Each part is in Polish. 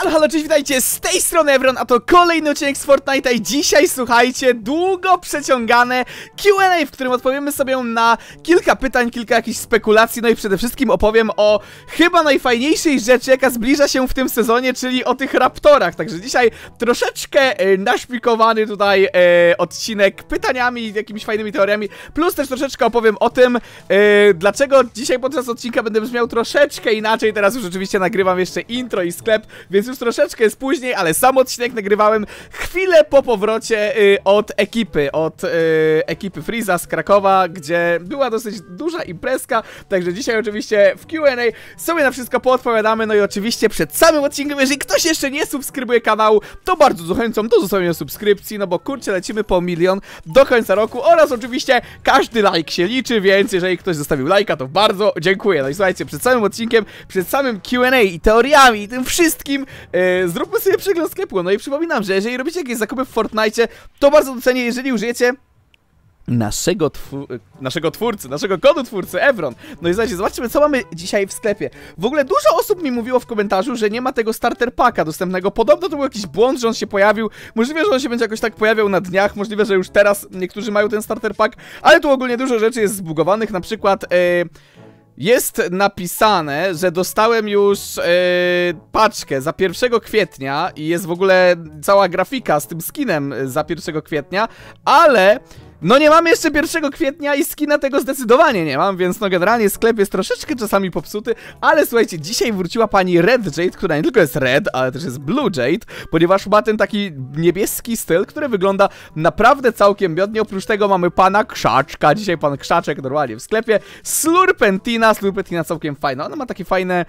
Halo, cześć, witajcie, z tej strony Evron, a to kolejny odcinek z Fortnite'a i dzisiaj, słuchajcie, długo przeciągane Q&A, w którym odpowiemy sobie na kilka pytań, kilka jakichś spekulacji, no i przede wszystkim opowiem o chyba najfajniejszej rzeczy, jaka zbliża się w tym sezonie, czyli o tych raptorach. Także dzisiaj troszeczkę naszpikowany tutaj odcinek pytaniami, jakimiś fajnymi teoriami, plus też troszeczkę opowiem o tym, dlaczego dzisiaj podczas odcinka będę brzmiał troszeczkę inaczej. Teraz już oczywiście nagrywam jeszcze intro i sklep, więc już troszeczkę jest później, ale sam odcinek nagrywałem chwilę po powrocie od ekipy Freeza z Krakowa, gdzie była dosyć duża imprezka, także dzisiaj oczywiście w Q&A sobie na wszystko poodpowiadamy, no i oczywiście przed samym odcinkiem, jeżeli ktoś jeszcze nie subskrybuje kanału, to bardzo zachęcam do zostawienia subskrypcji, no bo kurczę, lecimy po 1 000 000 do końca roku oraz oczywiście każdy like się liczy, więc jeżeli ktoś zostawił lajka, to bardzo dziękuję. No i słuchajcie, przed samym odcinkiem, przed samym Q&A i teoriami i tym wszystkim zróbmy sobie przegląd sklepu. No i przypominam, że jeżeli robicie jakieś zakupy w Fortnite, to bardzo docenię, jeżeli użyjecie naszego kodu twórcy Evron. No i słuchajcie, zobaczmy, co mamy dzisiaj w sklepie. W ogóle dużo osób mi mówiło w komentarzu, że nie ma tego starter packa dostępnego. Podobno to był jakiś błąd, że on się pojawił. Możliwe, że on się będzie jakoś tak pojawiał na dniach. Możliwe, że już teraz niektórzy mają ten starter pack. Ale tu ogólnie dużo rzeczy jest zbugowanych. Na przykład jest napisane, że dostałem już paczkę za 1 kwietnia i jest w ogóle cała grafika z tym skinem za 1 kwietnia, ale no nie mam jeszcze 1 kwietnia i skina tego zdecydowanie nie mam, więc no generalnie sklep jest troszeczkę czasami popsuty, ale słuchajcie, dzisiaj wróciła pani Red Jade, która nie tylko jest red, ale też jest blue Jade, ponieważ ma ten taki niebieski styl, który wygląda naprawdę całkiem miodnie. Oprócz tego mamy pana Krzaczka, dzisiaj pan Krzaczek normalnie w sklepie, Slurpentina całkiem fajna, ona ma takie fajne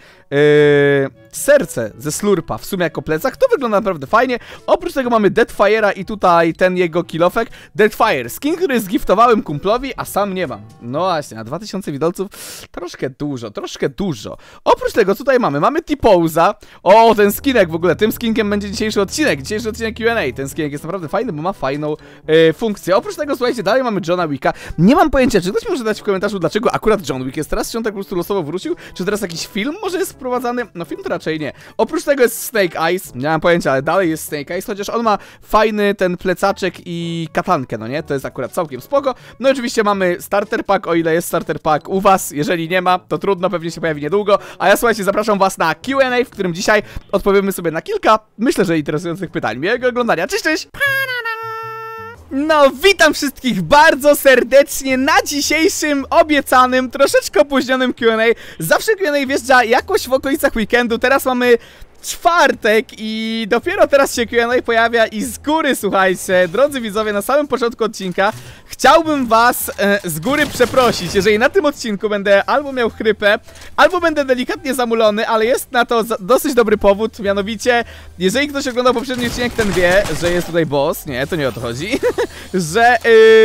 serce ze slurpa w sumie jako plecak, to wygląda naprawdę fajnie. Oprócz tego mamy Deadfire'a i tutaj ten jego kilofek, Deadfire, skin, który zgiftowałem kumplowi, a sam nie mam. No właśnie, na 2000 widelców troszkę dużo. Oprócz tego tutaj mamy T-Pose'a. O, ten skinek w ogóle, tym skinkiem będzie dzisiejszy odcinek Q&A. Ten skinek jest naprawdę fajny, bo ma fajną funkcję. Oprócz tego, słuchajcie, dalej mamy Johna Wicka. Nie mam pojęcia, czy ktoś może dać w komentarzu, dlaczego akurat John Wick jest teraz, czy on tak po prostu losowo wrócił, czy teraz jakiś film może jest wprowadzany? No film to raczej nie. Oprócz tego jest Snake Eyes, nie mam pojęcia, ale dalej jest Snake Eyes, chociaż on ma fajny ten plecaczek i katankę, no nie? To jest akurat całkiem spoko. No i oczywiście mamy starter pack, o ile jest starter pack u was. Jeżeli nie ma, to trudno, pewnie się pojawi niedługo. A ja, słuchajcie, zapraszam was na Q&A, w którym dzisiaj odpowiemy sobie na kilka, myślę, że interesujących pytań. Miłego oglądania, cześć, cześć! No, witam wszystkich bardzo serdecznie na dzisiejszym obiecanym, troszeczkę opóźnionym Q&A. Zawsze Q&A wjeżdża jakoś w okolicach weekendu, teraz mamy czwartek i dopiero teraz się Q&A pojawia i z góry, słuchajcie, drodzy widzowie, na samym początku odcinka chciałbym was z góry przeprosić, jeżeli na tym odcinku będę albo miał chrypę, albo będę delikatnie zamulony, ale jest na to dosyć dobry powód, mianowicie, jeżeli ktoś oglądał poprzedni odcinek, ten wie, że jest tutaj boss, nie, to nie o to chodzi, że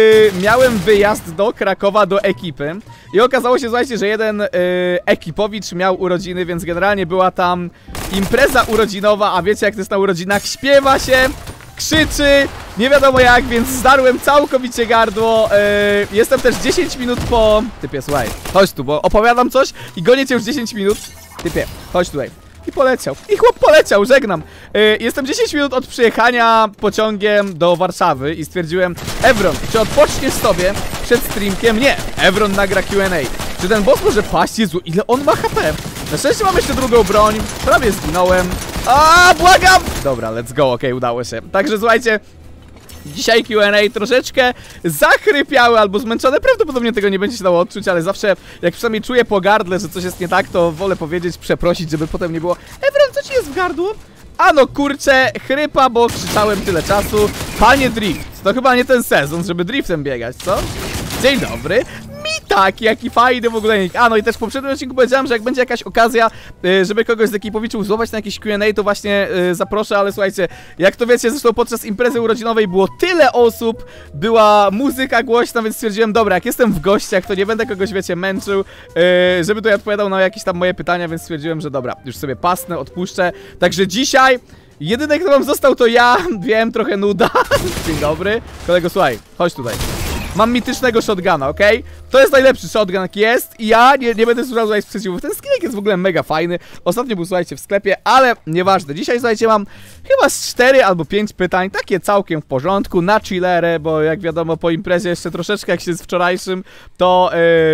miałem wyjazd do Krakowa do ekipy i okazało się, słuchajcie, że jeden ekipowicz miał urodziny, więc generalnie była tam impreza urodzinowa, a wiecie jak to jest na urodzinach, śpiewa się, krzyczy, nie wiadomo jak, więc zdarłem całkowicie gardło. Jestem też 10 minut po... Typie, słuchaj, chodź tu, bo opowiadam coś i gonię cię już 10 minut. Typie, chodź tutaj. I poleciał. I chłop poleciał, żegnam. Jestem 10 minut od przyjechania pociągiem do Warszawy i stwierdziłem, Evron, czy odpoczniesz sobie przed streamkiem? Nie, Evron nagra Q&A. Czy ten boss może paść? Jezu, ile on ma HP? Na szczęście mam jeszcze drugą broń, prawie zginąłem. A, błagam! Dobra, let's go, okej, udało się. Także słuchajcie, dzisiaj Q&A troszeczkę zachrypiały albo zmęczone. Prawdopodobnie tego nie będzie się dało odczuć, ale zawsze jak przynajmniej czuję po gardle, że coś jest nie tak, to wolę powiedzieć, przeprosić, żeby potem nie było Evron, co ci jest w gardło? A no kurczę, chrypa, bo krzyczałem tyle czasu. Panie Drift, to chyba nie ten sezon, żeby driftem biegać, co? Dzień dobry. Tak, jaki fajny w ogóle nick. A no i też w poprzednim odcinku powiedziałem, że jak będzie jakaś okazja, żeby kogoś z ekipowiczów złapać na jakieś Q&A, to właśnie zaproszę, ale słuchajcie, jak to wiecie, zresztą podczas imprezy urodzinowej było tyle osób, była muzyka głośna, więc stwierdziłem, dobra, jak jestem w gościach, to nie będę kogoś, wiecie, męczył, żeby tutaj odpowiadał na jakieś tam moje pytania, więc stwierdziłem, że dobra, już sobie pasnę, odpuszczę. Także dzisiaj jedyny, kto wam został, to ja, wiem, trochę nuda. Dzień dobry. Kolego, słuchaj, chodź tutaj. mam mitycznego shotguna, okej? To jest najlepszy shotgun, jaki jest i ja nie będę słuchał tutaj sprzeciwów. Ten skinek jest w ogóle mega fajny. Ostatnio był, słuchajcie, w sklepie, ale nieważne. Dzisiaj, słuchajcie, mam chyba z 4 albo 5 pytań, takie całkiem w porządku, na chillerę, bo jak wiadomo, po imprezie jeszcze troszeczkę, jak się z wczorajszym, to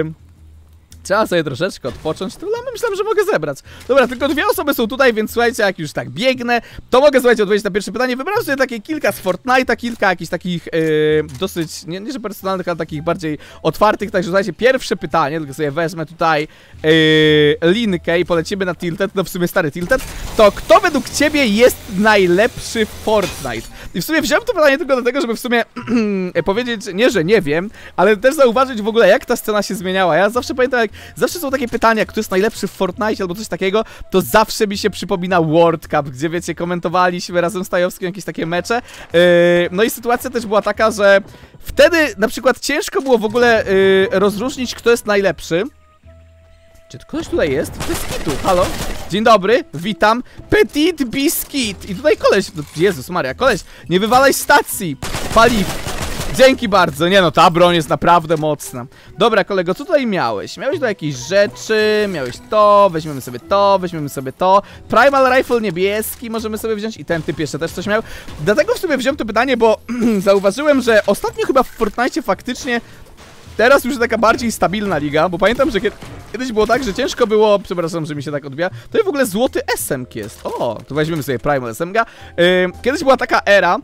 trzeba sobie troszeczkę odpocząć, to myślałem, że mogę zebrać. Dobra, tylko 2 osoby są tutaj, więc słuchajcie, jak już tak biegnę, to mogę, słuchajcie, odpowiedzieć na pierwsze pytanie. Wybrałem sobie takie kilka z Fortnite'a, kilka jakichś takich dosyć, nie że personalnych, ale takich bardziej otwartych. Także słuchajcie, pierwsze pytanie, tylko sobie wezmę tutaj linkę i polecimy na Tilted, no w sumie stary Tilted. To kto według ciebie jest najlepszy w Fortnite? I w sumie wziąłem to pytanie tylko dlatego, żeby w sumie powiedzieć, nie, że nie wiem, ale też zauważyć w ogóle, jak ta scena się zmieniała. Ja zawsze pamiętam, jak zawsze są takie pytania, kto jest najlepszy w Fortnite albo coś takiego, to zawsze mi się przypomina World Cup, gdzie wiecie, komentowaliśmy razem z Tajowskim jakieś takie mecze. No i sytuacja też była taka, że wtedy na przykład ciężko było w ogóle rozróżnić, kto jest najlepszy. Czy ktoś tutaj jest? Beskitu, halo? Dzień dobry, witam. Petit Biscuit. I tutaj koleś, no, Jezus Maria, koleś, nie wywalaj stacji paliw. Dzięki bardzo, nie no, ta broń jest naprawdę mocna. Dobra, kolego, co tutaj miałeś? Miałeś tu jakieś rzeczy, miałeś to, weźmiemy sobie to, weźmiemy sobie to. Primal Rifle niebieski możemy sobie wziąć i ten typ jeszcze też coś miał. Dlatego w sumie wziąłem to pytanie, bo zauważyłem, że ostatnio chyba w Fortnite faktycznie teraz już taka bardziej stabilna liga, bo pamiętam, że kiedyś było tak, że ciężko było, przepraszam, że mi się tak odbija, to w ogóle złoty SMG jest. O, to weźmiemy sobie Primal SMG. Kiedyś była taka era,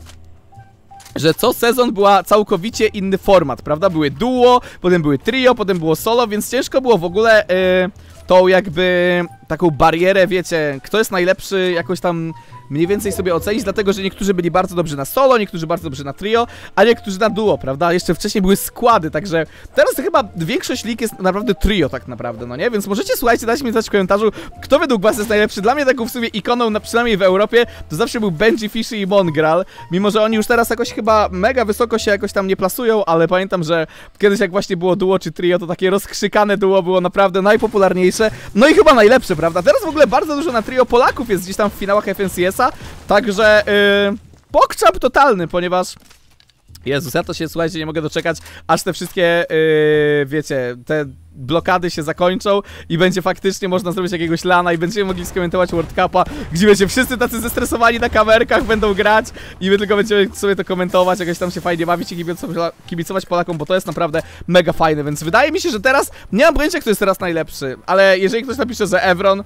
że co sezon była całkowicie inny format, prawda? Były duo, potem były trio, potem było solo, więc ciężko było w ogóle tą jakby taką barierę, wiecie, kto jest najlepszy jakoś tam mniej więcej sobie ocenić, dlatego że niektórzy byli bardzo dobrzy na solo, niektórzy bardzo dobrzy na trio, a niektórzy na duo, prawda? Jeszcze wcześniej były składy, także teraz chyba większość lig jest naprawdę trio tak naprawdę, no nie? Więc możecie, słuchajcie, dać mi znać w komentarzu, kto według was jest najlepszy. Dla mnie taką w sumie ikoną, przynajmniej w Europie, to zawsze był Benji, Fishy i Mongral, mimo że oni już teraz jakoś chyba mega wysoko się jakoś tam nie plasują, ale pamiętam, że kiedyś jak właśnie było duo czy trio, to takie rozkrzykane duo było naprawdę najpopularniejsze, no i chyba najlepsze, prawda? Teraz w ogóle bardzo dużo na trio Polaków jest gdzieś tam w finałach FNCS-a. Także pokczap totalny, ponieważ Jezus, ja to się, słuchajcie, nie mogę doczekać, aż te wszystkie, wiecie, te blokady się zakończą i będzie faktycznie można zrobić jakiegoś lana i będziemy mogli skomentować World Cupa, gdzie wiecie, wszyscy tacy zestresowani na kamerkach będą grać i my tylko będziemy sobie to komentować, jakoś tam się fajnie bawić i kibicować Polakom, bo to jest naprawdę mega fajne, więc wydaje mi się, że teraz, nie mam pojęcia, kto jest teraz najlepszy, ale jeżeli ktoś napisze, że Evron,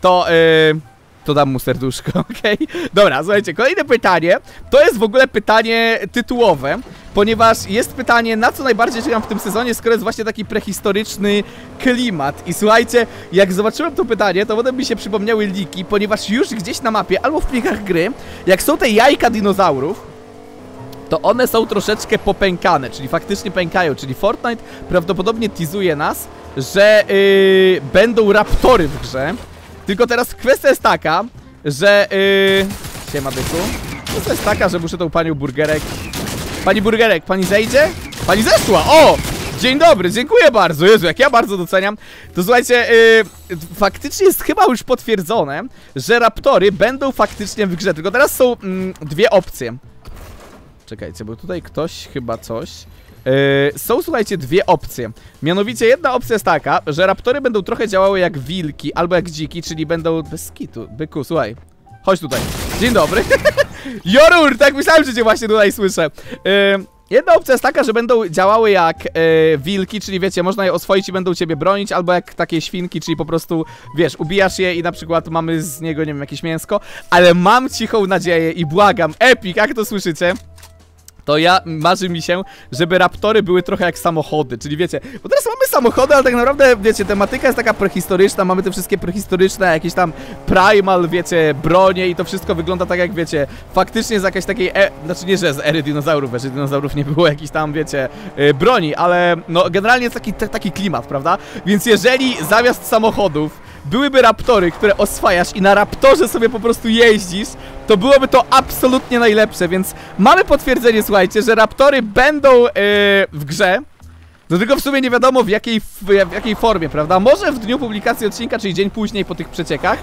to dam mu serduszko, okej? Dobra, słuchajcie, kolejne pytanie, to jest w ogóle pytanie tytułowe, ponieważ jest pytanie, na co najbardziej czekam w tym sezonie, skoro jest właśnie taki prehistoryczny klimat. I słuchajcie, jak zobaczyłem to pytanie, to potem mi się przypomniały leaki, ponieważ już gdzieś na mapie, albo w plikach gry, jak są te jajka dinozaurów, to one są troszeczkę popękane, czyli faktycznie pękają, czyli Fortnite prawdopodobnie teasuje nas, że będą raptory w grze. Tylko teraz kwestia jest taka, że siema byku. Kwestia jest taka, że muszę tą panią Burgerek. Pani Burgerek, pani zejdzie? Pani zeszła! O! Dzień dobry, dziękuję bardzo. Jezu, jak ja bardzo doceniam. To słuchajcie, faktycznie jest chyba już potwierdzone, że raptory będą faktycznie w grze. Tylko teraz są dwie opcje. Czekajcie, bo tutaj ktoś chyba coś. Są, słuchajcie, dwie opcje. Mianowicie jedna opcja jest taka, że raptory będą trochę działały jak wilki albo jak dziki, czyli będą bez skitu. Byku, słuchaj, chodź tutaj. Dzień dobry. Jorur, tak myślałem, że cię właśnie tutaj słyszę. Jedna opcja jest taka, że będą działały jak wilki, czyli wiecie, można je oswoić i będą ciebie bronić, albo jak takie świnki, czyli po prostu, wiesz, ubijasz je i na przykład mamy z niego, nie wiem, jakieś mięsko. Ale mam cichą nadzieję i błagam, Epic, jak to słyszycie? To marzy mi się, żeby raptory były trochę jak samochody, czyli wiecie, bo teraz mamy samochody, ale tak naprawdę, wiecie, tematyka jest taka prehistoryczna, mamy te wszystkie prehistoryczne, jakieś tam primal, wiecie, bronie i to wszystko wygląda tak jak, wiecie, faktycznie z jakiejś takiej, znaczy nie, że z ery dinozaurów nie było jakichś tam, wiecie, broni, ale no generalnie jest taki klimat, prawda? Więc jeżeli zamiast samochodów byłyby raptory, które oswajasz i na raptorze sobie po prostu jeździsz, to byłoby to absolutnie najlepsze, więc mamy potwierdzenie, słuchajcie, że raptory będą w grze. No tylko w sumie nie wiadomo w jakiej formie, prawda? Może w dniu publikacji odcinka, czyli dzień później po tych przeciekach,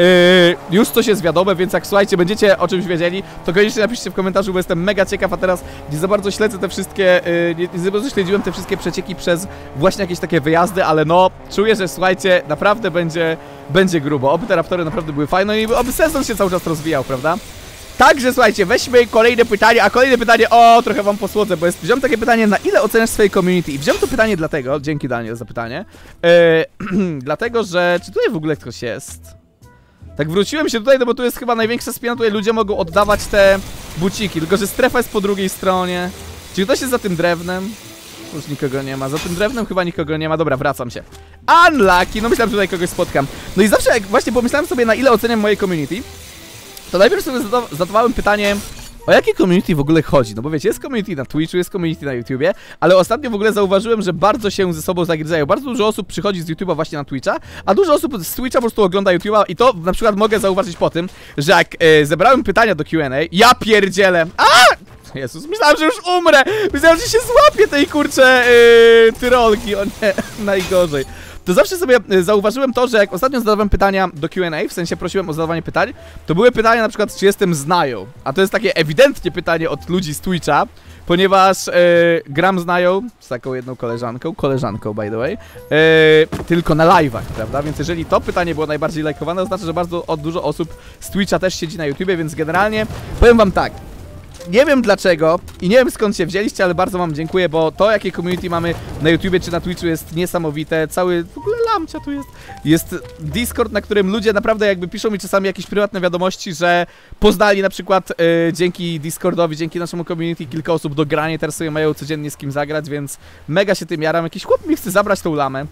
już coś jest wiadome, więc jak słuchajcie, będziecie o czymś wiedzieli, to koniecznie napiszcie w komentarzu, bo jestem mega ciekaw, a teraz nie za bardzo śledzę te wszystkie, nie za bardzo śledziłem te wszystkie przecieki przez właśnie jakieś takie wyjazdy, ale no, czuję, że słuchajcie, naprawdę będzie grubo. Oby te raptory naprawdę były fajne i oby sezon się cały czas rozwijał, prawda? Także słuchajcie, weźmy kolejne pytanie, a kolejne pytanie, trochę wam posłodzę, bo wziąłem takie pytanie, na ile oceniasz swoje community? I wziąłem to pytanie dlatego, dzięki Daniel za pytanie, dlatego, że, czy tutaj w ogóle ktoś jest? Tak wróciłem się tutaj, no bo tu jest chyba największa spiana, tutaj ludzie mogą oddawać te buciki, tylko że strefa jest po drugiej stronie. Czy ktoś jest za tym drewnem? Już nikogo nie ma, za tym drewnem chyba nikogo nie ma, dobra, wracam się. Unlucky, no myślałem, że tutaj kogoś spotkam. No i zawsze jak właśnie pomyślałem sobie, na ile oceniam moje community, to najpierw sobie zadawałem pytanie, o jakie community w ogóle chodzi? No bo wiecie, jest community na Twitchu, jest community na YouTubie, ale ostatnio w ogóle zauważyłem, że bardzo się ze sobą zagryzają. Bardzo dużo osób przychodzi z YouTube'a właśnie na Twitcha, a dużo osób z Twitcha po prostu ogląda YouTube'a i to na przykład mogę zauważyć po tym, że jak zebrałem pytania do Q&A, ja pierdzielę. Jezus, myślałem, że już umrę! Myślałem, że się złapię tej kurczę tyrolki, o nie, najgorzej. To zawsze sobie zauważyłem to, że jak ostatnio zadawałem pytania do Q&A, w sensie prosiłem o zadawanie pytań, to były pytania na przykład, czy jestem znają. A to jest takie ewidentnie pytanie od ludzi z Twitcha, ponieważ gram znają z taką jedną koleżanką by the way, tylko na live'ach, prawda? Więc jeżeli to pytanie było najbardziej lajkowane, to znaczy, że bardzo dużo osób z Twitcha też siedzi na YouTubie, więc generalnie powiem wam tak. Nie wiem dlaczego i nie wiem skąd się wzięliście, ale bardzo wam dziękuję, bo to jakie community mamy na YouTubie czy na Twitchu jest niesamowite. Cały, w ogóle lamcia tu jest. Jest Discord, na którym ludzie naprawdę jakby piszą mi czasami jakieś prywatne wiadomości, że poznali na przykład dzięki Discordowi, dzięki naszemu community kilka osób do grania, teraz sobie mają codziennie z kim zagrać, więc mega się tym jaram. Jakiś chłop mi chce zabrać tą lamę.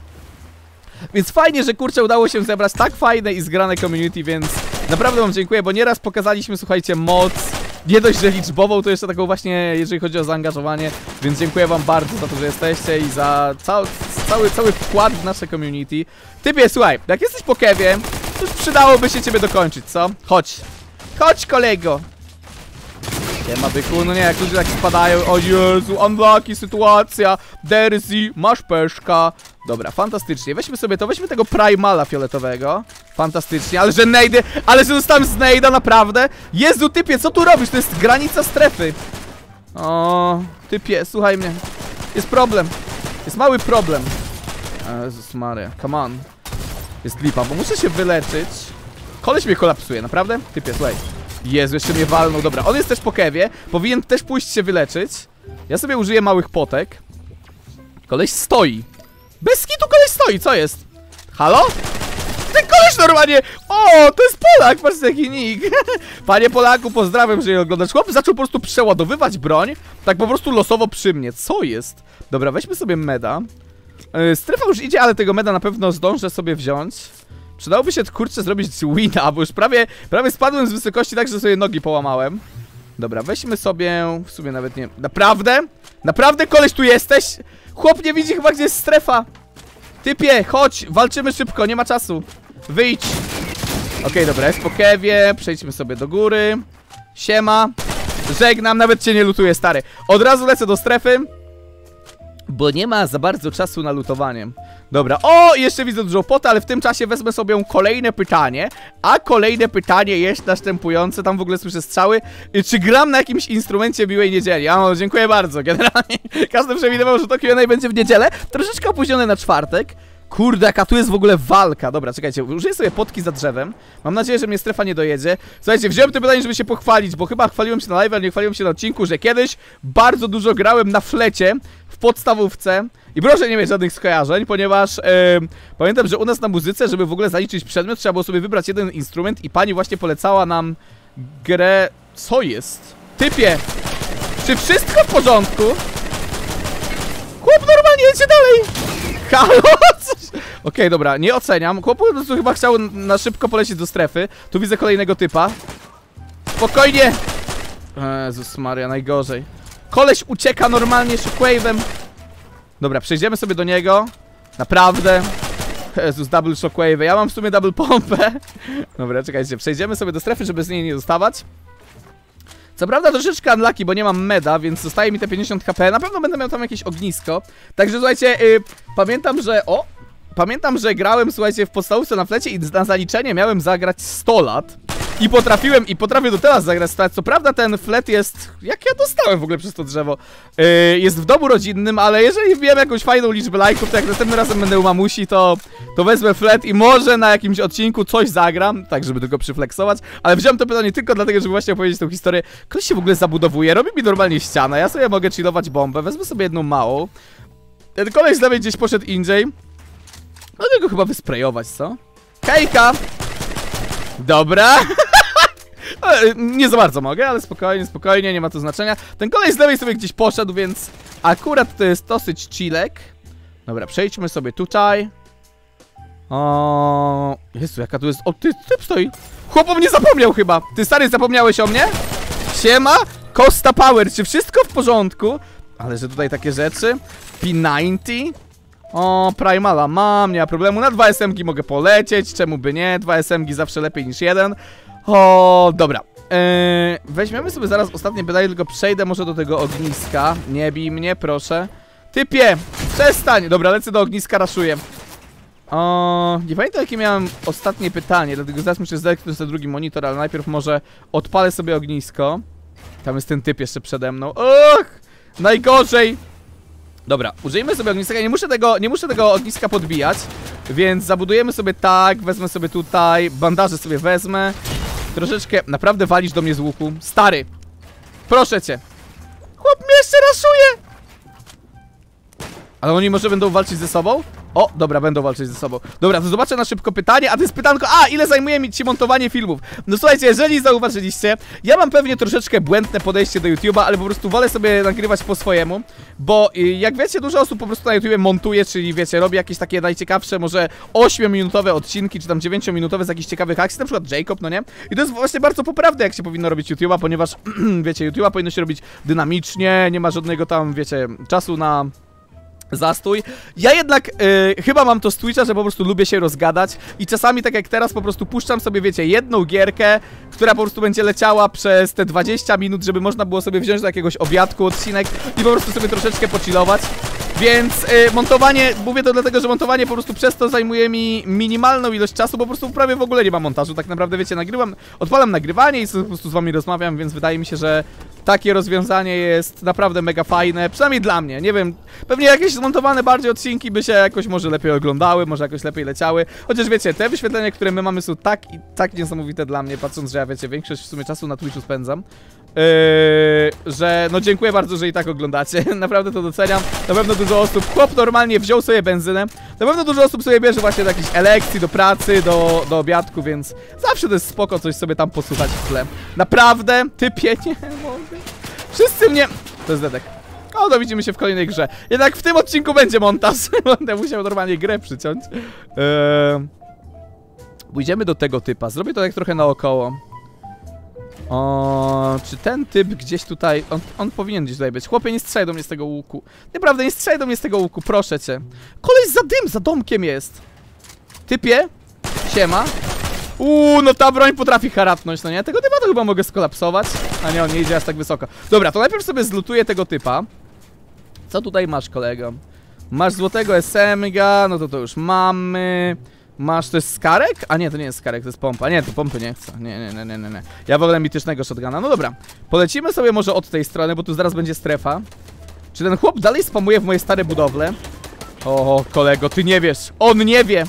Więc fajnie, że kurczę udało się zebrać tak fajne i zgrane community, więc naprawdę wam dziękuję, bo nieraz pokazaliśmy, słuchajcie, moc. Nie dość, że liczbową, to jeszcze taką właśnie, jeżeli chodzi o zaangażowanie, więc dziękuję wam bardzo za to, że jesteście i za cały wkład w nasze community. Typie, słuchaj, jak jesteś po kewie, to już przydałoby się ciebie dokończyć, co? Chodź. Chodź, kolego. Nie ma byku, no nie, jak ludzie tak spadają, o Jezu, unlucky sytuacja, Dersy, masz peszka. Dobra, fantastycznie, weźmy sobie to, weźmy tego Primala fioletowego. Fantastycznie, ale że nejdy, ale że dostałem z nejda, naprawdę? Jezu, typie, co tu robisz? To jest granica strefy. O, typie, słuchaj mnie. Jest problem, jest mały problem. Jezus Maria, come on. Jest lipa, bo muszę się wyleczyć. Koleś mnie kolapsuje, naprawdę? Typie, słuchaj. Jezu, jeszcze mnie walnął, dobra, on jest też po kewie. Powinien też pójść się wyleczyć. Ja sobie użyję małych potek. Koleś stoi. Bez kitu koleś stoi, co jest? Halo? Ten koleś normalnie... O, to jest Polak, patrzcie jaki nick. Panie Polaku, pozdrawiam, że je oglądasz. Chłop zaczął po prostu przeładowywać broń. Tak po prostu losowo przy mnie, co jest? Dobra, weźmy sobie meda. Strefa już idzie, ale tego meda na pewno zdążę sobie wziąć. Przydałoby się, kurczę, zrobić wina, bo już prawie spadłem z wysokości tak, że sobie nogi połamałem. Dobra, weźmy sobie... W sumie nawet nie... Naprawdę? Naprawdę, koleś, tu jesteś? Chłop nie widzi chyba, gdzie jest strefa. Typie, chodź, walczymy szybko, nie ma czasu. Wyjdź. Okej, dobra, jest po kewie. Przejdźmy sobie do góry. Siema. Żegnam, nawet cię nie lutuję, stary. Od razu lecę do strefy, bo nie ma za bardzo czasu na lutowanie. Dobra, o, jeszcze widzę dużo poty, ale w tym czasie wezmę sobie kolejne pytanie. A kolejne pytanie jest następujące. Tam w ogóle słyszę strzały. Czy gram na jakimś instrumencie miłej niedzieli? A, dziękuję bardzo, generalnie każdy przewidywał, że to Q&A będzie w niedzielę. Troszeczkę opóźnione na czwartek. Kurde, jaka tu jest w ogóle walka. Dobra, czekajcie, użyję sobie potki za drzewem. Mam nadzieję, że mnie strefa nie dojedzie. Słuchajcie, wziąłem to pytanie, żeby się pochwalić, bo chyba chwaliłem się na live, ale nie chwaliłem się na odcinku, że kiedyś bardzo dużo grałem na flecie w podstawówce. I proszę nie mieć żadnych skojarzeń, ponieważ pamiętam, że u nas na muzyce, żeby w ogóle zaliczyć przedmiot, trzeba było sobie wybrać jeden instrument i pani właśnie polecała nam grę... Co jest? Typie! Czy wszystko w porządku? Chłop normalnie jedzie dalej! Halo? Okej, dobra, nie oceniam. Chłop po prostu chyba chciał na szybko polecieć do strefy. Tu widzę kolejnego typa. Spokojnie! Jezus Maria, najgorzej. Koleś ucieka normalnie shockwave'em. Dobra, przejdziemy sobie do niego. Naprawdę. Jezus, double shockwave. Ja mam w sumie double pompę. Dobra, czekajcie, przejdziemy sobie do strefy, żeby z niej nie dostawać. Co prawda troszeczkę unlucky, bo nie mam meda, więc zostaje mi te 50 HP. Na pewno będę miał tam jakieś ognisko. Także słuchajcie, pamiętam, że grałem, słuchajcie, w podstawówce na flecie i na zaliczenie miałem zagrać 100 lat. I potrafię do teraz zagrać 100 lat. Co prawda ten flet jest... Jak ja dostałem w ogóle przez to drzewo? Jest w domu rodzinnym, ale jeżeli wbiłem jakąś fajną liczbę lajków, to jak następnym razem będę u mamusi, to wezmę flet i może na jakimś odcinku coś zagram, tak żeby tylko przyflexować. Ale wziąłem to pytanie tylko dlatego, żeby właśnie opowiedzieć tą historię. Ktoś się w ogóle zabudowuje, robi mi normalnie ścianę, ja sobie mogę chillować bombę, wezmę sobie jedną małą. Ten koleś z lewej gdzieś poszedł indziej. Mogę go chyba wysprejować, co? Hejka! Dobra. Nie za bardzo mogę, ale spokojnie, spokojnie, nie ma to znaczenia. Ten kolej z lewej sobie gdzieś poszedł, więc akurat to jest dosyć chillek. Dobra, przejdźmy sobie tutaj. O, Jezu, jaka tu jest... O, typ stoi. Chłop o mnie zapomniał chyba. Ty, stary, zapomniałeś o mnie? Siema, Costa Power, czy wszystko w porządku? Ale że tutaj takie rzeczy. P90. O, Primala mam, nie ma problemu. Na 2 SMG mogę polecieć, czemu by nie? 2 SMG zawsze lepiej niż 1. O, dobra. Weźmiemy sobie zaraz ostatnie pytanie, tylko przejdę może do tego ogniska. Nie bij mnie, proszę. Typie, przestań. Dobra, lecę do ogniska, raszuję. O, nie pamiętam, jakie miałem ostatnie pytanie, dlatego zaraz muszę zerknąć na drugi monitor, ale najpierw może odpalę sobie ognisko. Tam jest ten typ jeszcze przede mną. Och, najgorzej. Dobra, użyjmy sobie ogniska. Nie muszę tego ogniska podbijać, więc zabudujemy sobie tak, wezmę sobie tutaj, bandaże sobie wezmę. Troszeczkę, naprawdę walisz do mnie z łuku. Stary, proszę cię. Chłop mnie jeszcze raszuje. Ale oni może będą walczyć ze sobą? O, dobra, będą walczyć ze sobą. Dobra, to zobaczę na szybko pytanie, a to jest pytanko, ile zajmuje mi ci montowanie filmów? No słuchajcie, jeżeli zauważyliście, ja mam pewnie troszeczkę błędne podejście do YouTube'a, ale po prostu wolę sobie nagrywać po swojemu, bo jak wiecie, dużo osób po prostu na YouTubie montuje, czyli wiecie, robi jakieś takie najciekawsze, może 8-minutowe odcinki, czy tam 9-minutowe z jakichś ciekawych akcji, na przykład Jacob, no nie? I to jest właśnie bardzo poprawne, jak się powinno robić YouTube'a, ponieważ, wiecie, YouTube'a powinno się robić dynamicznie, nie ma żadnego tam, wiecie, czasu na... zastój. Ja jednak chyba mam to z Twitcha, że po prostu lubię się rozgadać i czasami tak jak teraz po prostu puszczam sobie, wiecie, jedną gierkę, która po prostu będzie leciała przez te 20 minut, żeby można było sobie wziąć do jakiegoś obiadku odcinek i po prostu sobie troszeczkę pochillować. Więc montowanie, mówię to dlatego, że montowanie po prostu przez to zajmuje mi minimalną ilość czasu, po prostu prawie w ogóle nie ma montażu. Tak naprawdę, wiecie, odpalam nagrywanie i po prostu z wami rozmawiam, więc wydaje mi się, że takie rozwiązanie jest naprawdę mega fajne, przynajmniej dla mnie. Nie wiem, pewnie jakieś zmontowane bardziej odcinki by się jakoś może lepiej oglądały, może jakoś lepiej leciały. Chociaż wiecie, te wyświetlenia, które my mamy, są tak niesamowite dla mnie, patrząc, że ja, wiecie, większość w sumie czasu na Twitchu spędzam. Że no dziękuję bardzo, że i tak oglądacie. Naprawdę to doceniam. Na pewno dużo osób, chłop normalnie wziął sobie benzynę. Na pewno dużo osób sobie bierze właśnie do jakichś elekcji, do pracy, do obiadku, więc zawsze to jest spoko coś sobie tam posłuchać w tle. Naprawdę, typie, nie mogę. Wszyscy mnie... To jest dedek. O, no widzimy się w kolejnej grze. Jednak w tym odcinku będzie montaż. Będę musiał normalnie grę przyciąć. Pójdziemy do tego typa. Zrobię to tak trochę naokoło. O, czy ten typ gdzieś tutaj... On powinien gdzieś tutaj być. Chłopie, nie strzelaj do mnie z tego łuku. Naprawdę, nie strzelaj do mnie z tego łuku, proszę cię. Koleś za domkiem jest. Typie, siema. No ta broń potrafi haratnąć, no nie? Tego typa to chyba mogę skolapsować. A nie, on nie idzie aż tak wysoko. Dobra, to najpierw sobie zlutuję tego typa. Co tutaj masz, kolego? Masz złotego SMG, no to już mamy. Masz, to jest skarek? A nie, to nie jest skarek, to jest pompa. Nie, to pompy nie chcę. Nie. Ja wolę mitycznego shotguna. No dobra, polecimy sobie może od tej strony, bo tu zaraz będzie strefa. Czy ten chłop dalej spamuje w moje stare budowle? O, kolego, ty nie wiesz. On nie wie.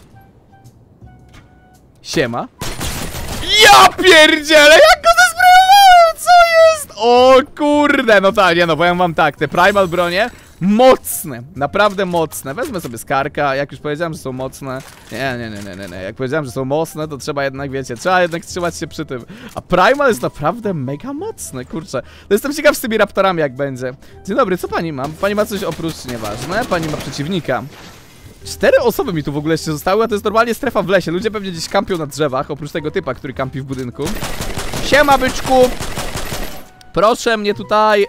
Siema. Ja pierdzielę, jak go zesprayowałem, co jest? O kurde, no tak, nie no, powiem wam tak, te primal bronie mocne, naprawdę mocne. Wezmę sobie skarka, jak już powiedziałem, że są mocne. Nie, jak powiedziałem, że są mocne, to trzeba jednak, wiecie, trzeba jednak trzymać się przy tym. A primal jest naprawdę mega mocny, kurczę. To jestem ciekaw z tymi raptorami, jak będzie. Dzień dobry, co pani ma? Pani ma coś oprócz, nieważne, pani ma przeciwnika. 4 osoby mi tu w ogóle jeszcze zostały, a to jest normalnie strefa w lesie. Ludzie pewnie gdzieś kampią na drzewach, oprócz tego typa, który kampi w budynku. Siema, byczku! Proszę mnie tutaj,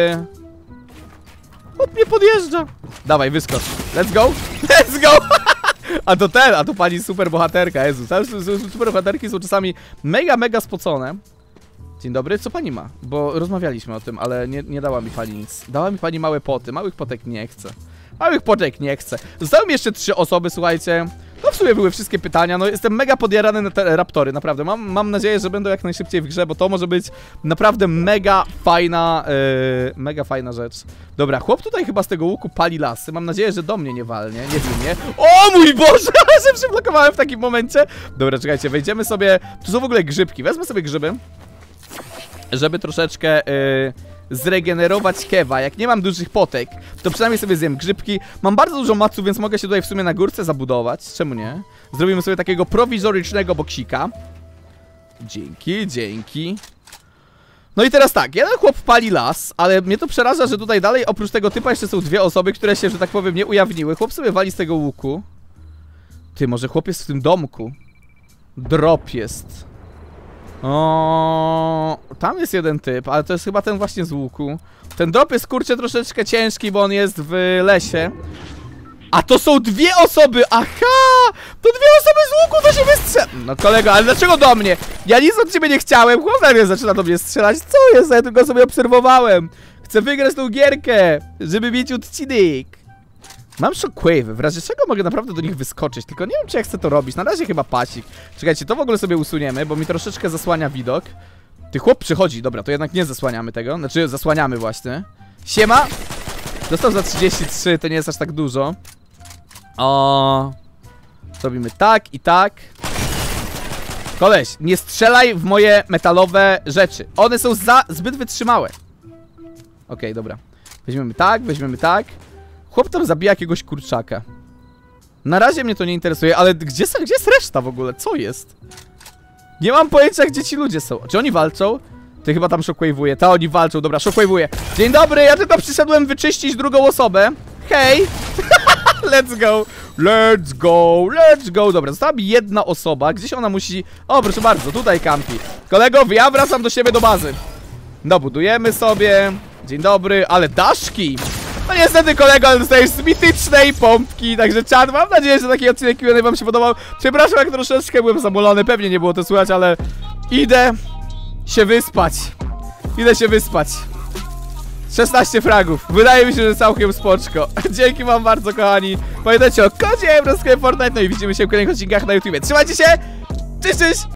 Chłop mnie podjeżdża. Dawaj, wyskocz. Let's go! Let's go! A to pani super bohaterka, Jezus. Super bohaterki są czasami mega spocone. Dzień dobry, co pani ma? Bo rozmawialiśmy o tym, ale nie dała mi pani nic. Dała mi pani małe poty, małych potek nie chcę. Małych potek nie chcę. Zostały mi jeszcze 3 osoby, słuchajcie. No w sumie były wszystkie pytania, no jestem mega podjarany na te raptory, naprawdę. Mam nadzieję, że będą jak najszybciej w grze, bo to może być naprawdę mega fajna rzecz. Dobra, chłop tutaj chyba z tego łuku pali lasy. Mam nadzieję, że do mnie nie walnie, nie ginie. O mój Boże, ale się przyblokowałem w takim momencie. Dobra, czekajcie, wejdziemy sobie... Tu są w ogóle grzybki, wezmę sobie grzyby, żeby troszeczkę zregenerować kewa. Jak nie mam dużych potek, to przynajmniej sobie zjem grzybki. Mam bardzo dużo maców, więc mogę się tutaj w sumie na górce zabudować. Czemu nie? Zrobimy sobie takiego prowizorycznego boksika. Dzięki. No i teraz tak, jeden chłop pali las, ale mnie to przeraża, że tutaj dalej oprócz tego typa jeszcze są 2 osoby, które się, że tak powiem, nie ujawniły. Chłop sobie wali z tego łuku. Ty, może chłop jest w tym domku. Drop jest. O, tam jest jeden typ, ale to jest chyba ten właśnie z łuku. Ten drop jest, kurczę, troszeczkę ciężki, bo on jest w lesie. A to są 2 osoby, aha! To 2 osoby z łuku, to się wystrzela. No kolego, ale dlaczego do mnie? Ja nic od ciebie nie chciałem, chłop mnie zaczyna do mnie strzelać. Co jest? Ja tylko sobie obserwowałem. Chcę wygrać tą gierkę, żeby mieć odcinek. Mam shockwave, w razie czego mogę naprawdę do nich wyskoczyć, tylko nie wiem, czy ja chcę to robić. Na razie chyba pasik. Czekajcie, to w ogóle sobie usuniemy, bo mi troszeczkę zasłania widok. Ty, chłop przychodzi, dobra, to jednak nie zasłaniamy tego. Znaczy, zasłaniamy właśnie. Siema! Dostał za 33, to nie jest aż tak dużo. O, zrobimy tak i tak. Koleś, nie strzelaj w moje metalowe rzeczy. One są zbyt wytrzymałe. Okej, dobra. Weźmiemy tak. Chłop tam zabija jakiegoś kurczaka. Na razie mnie to nie interesuje, ale gdzie jest reszta w ogóle? Co jest? Nie mam pojęcia, gdzie ci ludzie są. Czy oni walczą? Ty chyba tam shockwave'uje. Ta, oni walczą, dobra, shockwave'uje. Dzień dobry, ja tylko przyszedłem wyczyścić drugą osobę. Hej! Let's go. Dobra, została mi 1 osoba. Gdzieś ona musi... O, proszę bardzo, tutaj kampi. Kolego, ja wracam do siebie do bazy. No, budujemy sobie. Dzień dobry, ale daszki! No niestety, kolego, ale dostajesz z mitycznej pompki. Także czad, mam nadzieję, że taki odcinek Q&A wam się podobał. Przepraszam, jak troszeczkę byłem zamolony. Pewnie nie było to słychać, ale... Idę się wyspać. 16 fragów. Wydaje mi się, że całkiem spoczko. Dzięki wam bardzo, kochani. Pamiętajcie o kodzie Fortnite. No i widzimy się w kolejnych odcinkach na YouTube. Trzymajcie się! Cześć!